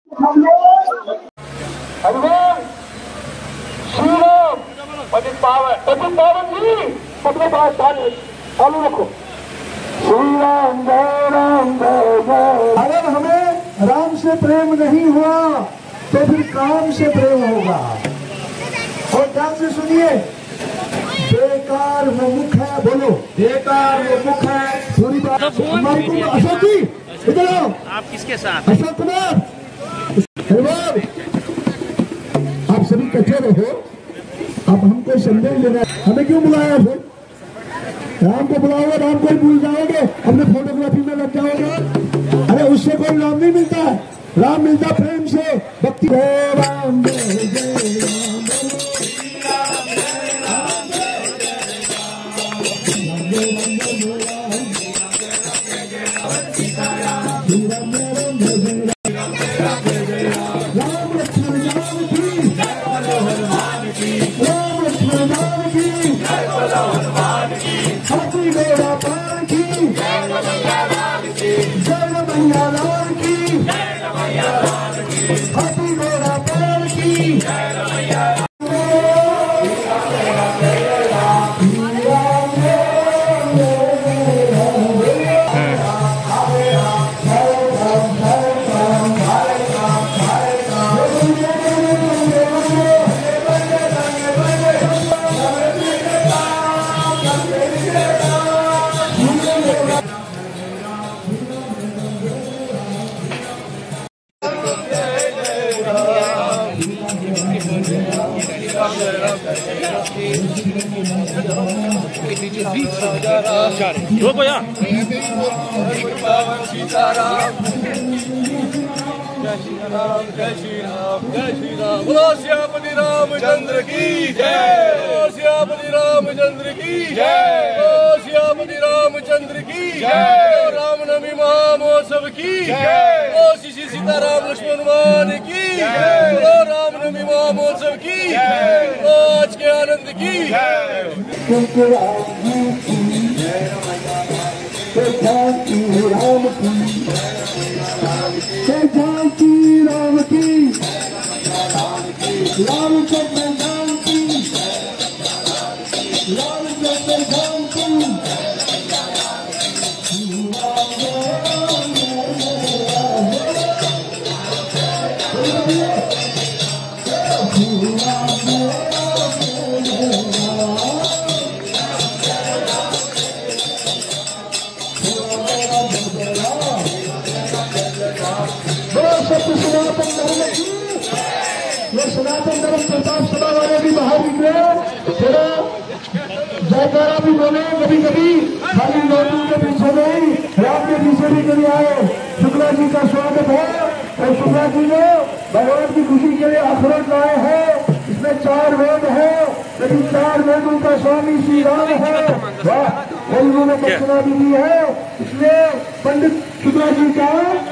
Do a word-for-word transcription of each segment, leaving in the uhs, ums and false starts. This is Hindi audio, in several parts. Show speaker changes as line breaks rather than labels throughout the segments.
पतित पावन पतित पावन जी अपने पास चालू चालू रखो। श्री राम जय राम जय जय। अगर हमें राम से प्रेम नहीं हुआ तो फिर काम से प्रेम होगा। और ध्यान से सुनिए, बेकार वो मुख है, बोलो बेकार वो मुख है। पूरी बात अशोक जी इधर आओ।
आप किसके साथ?
अशोक कुमार आप सभी इकट्ठे रहो। अब हमको संदेश लेना, हमें क्यों बुलाया फिर? राम को बुलाओगे, राम को ही भूल जाओगे, अपने फोटोग्राफी में लग जाओगे। अरे उससे कोई राम नहीं मिलता, राम मिलता प्रेम से, भक्ति। जय राम जय जय
रोको यार।
जय श्री राम जय श्री राम। बोलो श्यामली रामचंद्र की जय। बोलो श्यामली रामचंद्र की जय। बोलो श्यामली रामचंद्र की जय। रामनवमी महामहोत्सव की जय। बोलो श्री सीताराम लक्ष्मण हनुमान की जय। बोलो रामनवमी महामहोत्सव की जय। बोलो आज के आनंद की जय।
राम की जय जानकी राम की रामचंद्र राम की रामचंद्र राम की। सनातन धर्म प्रताप सभा वाले भी बाहर निकले, थोड़ा जयकारा भी बोले। कभी कभी खाली नोटों के पीछे नहीं, राम के पीछे भी कभी आए। शुक्ला जी का स्वागत है और शुक्ला जी ने भगवान की खुशी के लिए अखरोट लाए हैं। इसमें चार वेद है, लेकिन चार वेदों का स्वामी श्री राम है। वाह, उन्होंने दक्षिणा भी दी है, इसलिए पंडित शुक्ला जी का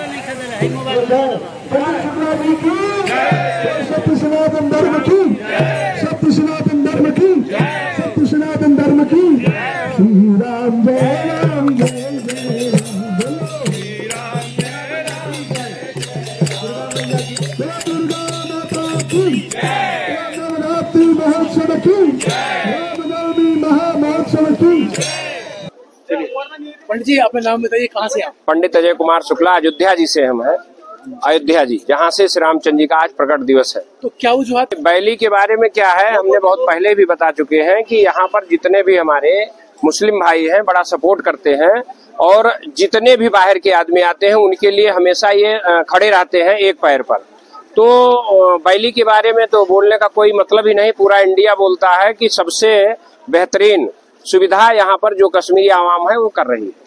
पंडित शुक्ला जी की सत्य सनातन धर्म की, सत्य सनातन धर्म की, सत्य सनातन धर्म की। श्री राम जय राम जय जय राम दुर्गा माता की नवरात्रि महोत्सव की, रामनवमी महामहोत्सव की।
पंडित जी अपना नाम बताइए, कहाँ से आप?
पंडित अजय कुमार शुक्ला, अयोध्या जी से हम हैं। अयोध्या जी, जहाँ से श्री रामचंद्र जी का आज प्रकट दिवस है।
तो क्या वजूहत?
बैली के बारे में क्या है, हमने बहुत पहले भी बता चुके हैं कि यहाँ पर जितने भी हमारे मुस्लिम भाई हैं बड़ा सपोर्ट करते हैं, और जितने भी बाहर के आदमी आते हैं उनके लिए हमेशा ये खड़े रहते हैं एक पैर पर। तो बैली के बारे में तो बोलने का कोई मतलब ही नहीं, पूरा इंडिया बोलता है कि सबसे बेहतरीन सुविधा यहाँ पर जो कश्मीरी आवाम है वो कर रही है।